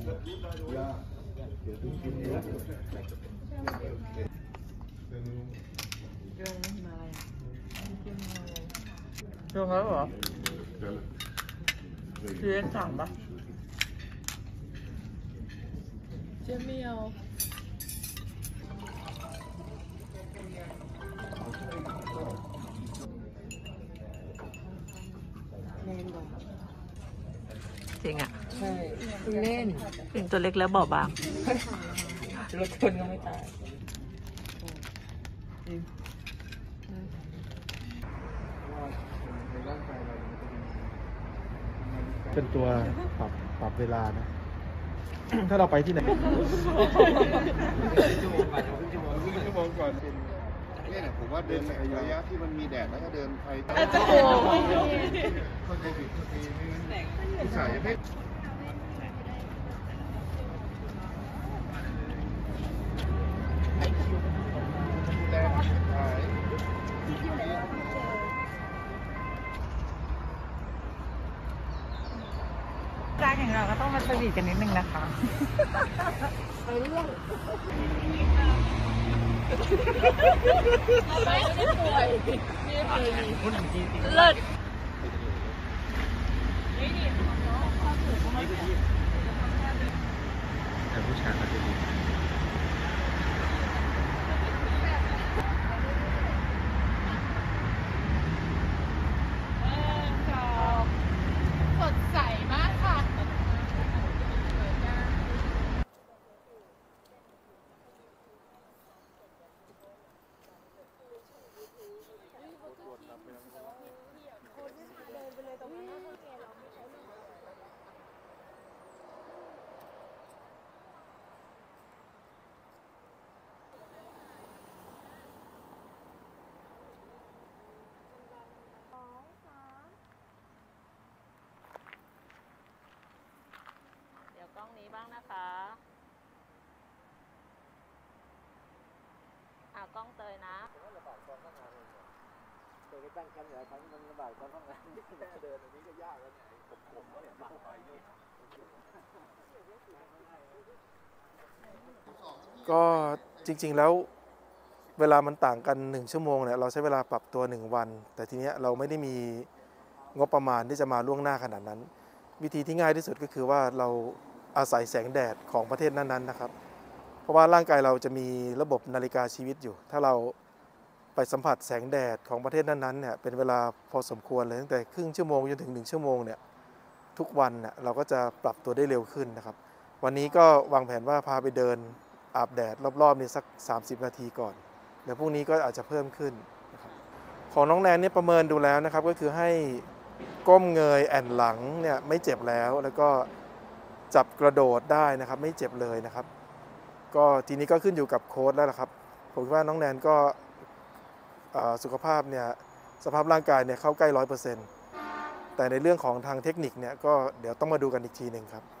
ลงแล้วเหรอเรียนสั่งปะเจ๊เมียวจริงอ่ะใช่เล่นเป็นตัวเล็กแล้วบอบบางรถชนก็ไม่ตายจริงเป็นตัวปรับเวลานะ ถ้าเราไปที่ไหนชั่วโมงก่อนเนี่ยผมว่าเดินในระยะที่มันมีแดดแล้วก็เดินไปจะโกงคนใจผิดทุกทีไม่ใส่ไม่การอย่างเราก็ต้องมาสวีทกันนิดนึงนะคะไปเรื่องไม่ได้ป่วยเลิศแต่ผู้ชายเขาจะดีสดใสมากค่ะกล้องนี้บ้างนะคะกล้องเตยนะระบาดตอนทำงานเลยเตยไปตั้งแคมป์หลายครั้งมันระบาดตอนทำงานแค่เดินอันนี้ก็ยากแล้วเนี่ยผมก็เนี่ยปากไปด้วยก็จริงๆแล้วเวลามันต่างกัน1 ชั่วโมงเนี่ยเราใช้เวลาปรับตัว1 วันแต่ทีเนี้ยเราไม่ได้มีงบประมาณที่จะมาล่วงหน้าขนาดนั้นวิธีที่ง่ายที่สุดก็คือว่าเราอาศัยแสงแดดของประเทศนั้นๆนะครับเพราะว่าร่างกายเราจะมีระบบนาฬิกาชีวิตอยู่ถ้าเราไปสัมผัสแสงแดดของประเทศนั้นๆเนี่ยเป็นเวลาพอสมควรเลยตั้งแต่ครึ่งชั่วโมงจนถึง1 ชั่วโมงเนี่ยทุกวันเนี่ยเราก็จะปรับตัวได้เร็วขึ้นนะครับวันนี้ก็วางแผนว่าพาไปเดินอาบแดดรอบๆนี่สัก30 นาทีก่อนเดี๋ยวพรุ่งนี้ก็อาจจะเพิ่มขึ้นนะครับของน้องแนนเนี่ยประเมินดูแล้วนะครับก็คือให้ก้มเงยแอนหลังเนี่ยไม่เจ็บแล้วก็จับกระโดดได้นะครับไม่เจ็บเลยนะครับก็ทีนี้ก็ขึ้นอยู่กับโค้ชแล้วล่ะครับผมคิดว่าน้องแนนก็สุขภาพเนี่ยสภาพร่างกายเนี่ยเข้าใกล้ 100%แต่ในเรื่องของทางเทคนิคเนี่ยก็เดี๋ยวต้องมาดูกันอีกทีหนึ่งครับ